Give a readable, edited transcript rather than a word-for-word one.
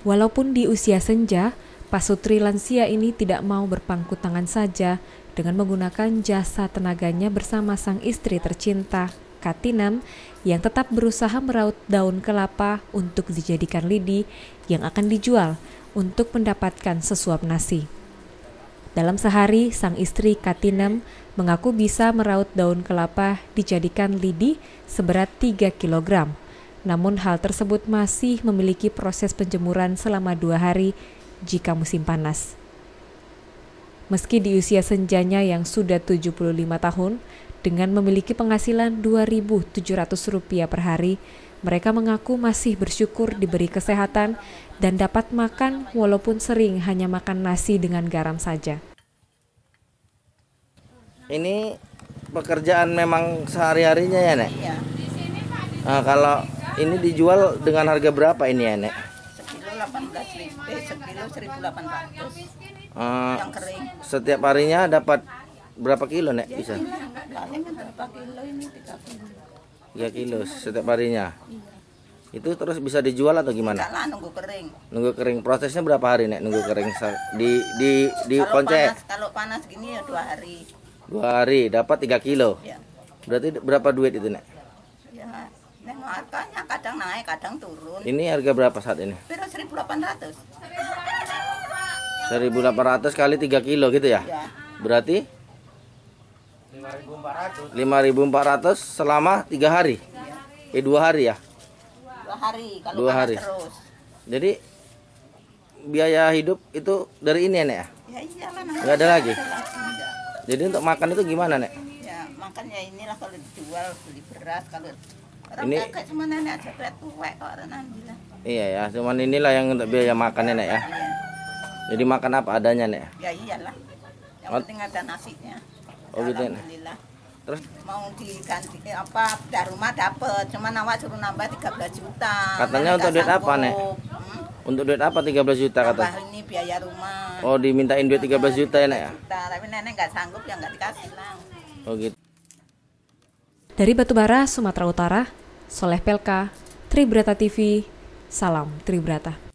Walaupun di usia senja, pasutri lansia ini tidak mau berpangku tangan saja dengan menggunakan jasa tenaganya bersama sang istri tercinta, Katinem, yang tetap berusaha meraut daun kelapa untuk dijadikan lidi yang akan dijual untuk mendapatkan sesuap nasi. Dalam sehari, sang istri Katinem mengaku bisa meraut daun kelapa dijadikan lidi seberat 3 kg. Namun hal tersebut masih memiliki proses penjemuran selama 2 hari jika musim panas. Meski di usia senjanya yang sudah 75 tahun, dengan memiliki penghasilan Rp2.700 per hari, mereka mengaku masih bersyukur diberi kesehatan dan dapat makan walaupun sering hanya makan nasi dengan garam saja. Ini pekerjaan memang sehari-harinya ya, Nek? Iya. Nah, kalau ini dijual dengan harga berapa ini ya, Nek? Sekilo 18.000, sekilo 1.800. Yang kering. Setiap harinya dapat berapa kilo, Nek? Bisa? Paling berapa kilo ini? 3 kilo. 3 kilo setiap harinya. Iya. Itu terus bisa dijual atau gimana? Enggak lah, nunggu kering. Nunggu kering. Prosesnya berapa hari, Nek? Nunggu kering di koncek? Kalau panas gini ya 2 hari. 2 hari dapat 3 kilo. Ya. Berarti berapa duit itu, Nek? Ya, nengok harganya kadang naik, kadang turun. Ini harga berapa saat ini? Pero 1.800. 1.800 kali 3 kilo gitu ya? Ya. Berarti 5.400 selama 3 hari. 2 hari ya? 2 hari kalau 2 panas hari. terus. Jadi biaya hidup itu dari ini ya, Nek? Ya iyalah. Nggak ada lagi? Enggak. Jadi untuk makan itu gimana, Nek? Ya, makanya inilah kalau dijual beli beras, kalau orang Ini- kakek cuma nenek aja berat tuwek kok orang bilang. Iya ya, cuman inilah yang untuk biaya makannya, Nek ya. Iya. Jadi makan apa adanya, Nek? Ya iyalah. Yang Oh. penting ada nasinya. Oh, gitu, Nek. Alhamdulillah. Terus Mau diganti apa? Dari rumah dapat, cuman awak suruh nambah 13 juta. Katanya Nenek untuk nggak duit apa, Nek? sanggup. untuk duit apa 13 juta Tambah kata? ini biaya rumah. Oh, dimintain duit 13 juta ya, Nek ya? Juta. Tapi nenek nggak sanggup ya nggak dikasih lah. Oh gitu. Dari Batubara, Sumatera Utara, Soleh Pelka, Tribrata TV, salam Tribrata.